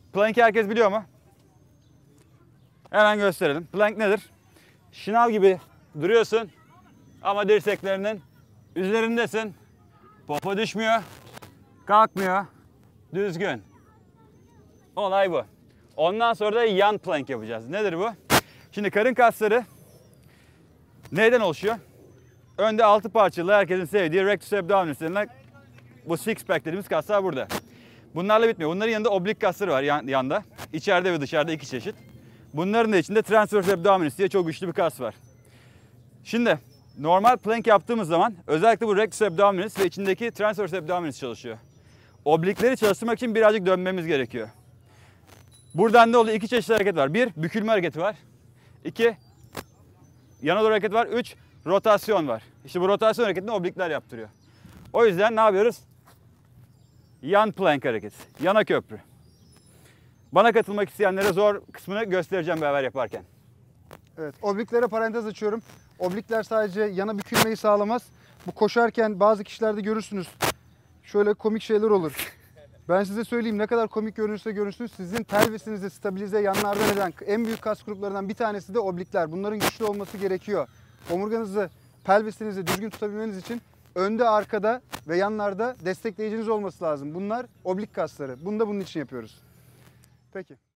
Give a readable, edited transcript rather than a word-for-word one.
Plank'i herkes biliyor mu? Hemen gösterelim. Plank nedir? Şınav gibi duruyorsun ama dirseklerinin üzerindesin. Popo düşmüyor, kalkmıyor. Düzgün. Olay bu. Ondan sonra da yan plank yapacağız. Nedir bu? Şimdi karın kasları neyden oluşuyor? Önde 6 parçalı herkesin sevdiği rectus abdominis denilen bu six pack dediğimiz kaslar burada. Bunlarla bitmiyor. Bunların yanında oblik kasları var yanda. İçeride ve dışarıda 2 çeşit. Bunların da içinde transverse abdominis diye çok güçlü bir kas var. Şimdi normal plank yaptığımız zaman özellikle bu rectus abdominis ve içindeki transverse abdominis çalışıyor. Oblikleri çalıştırmak için birazcık dönmemiz gerekiyor. Buradan ne oluyor? 2 çeşit hareket var. 1, bükülme hareketi var. 2, yana doğru hareket var. 3, rotasyon var. İşte bu rotasyon hareketini oblikler yaptırıyor. O yüzden ne yapıyoruz? Yan plank hareketi. Yana köprü. Bana katılmak isteyenlere zor kısmını göstereceğim beraber yaparken. Evet, obliklere parantez açıyorum. Oblikler sadece yana bükülmeyi sağlamaz. Bu koşarken bazı kişilerde görürsünüz. Şöyle komik şeyler olur. Ben size söyleyeyim, ne kadar komik görünürse görünsün, sizin pelvisinizi stabilize, yanlardan eden en büyük kas gruplarından bir tanesi de oblikler. Bunların güçlü olması gerekiyor. Omurganızı, pelvisinizi düzgün tutabilmeniz için önde, arkada ve yanlarda destekleyiciniz olması lazım. Bunlar oblik kasları. Bunu da bunun için yapıyoruz. Peki.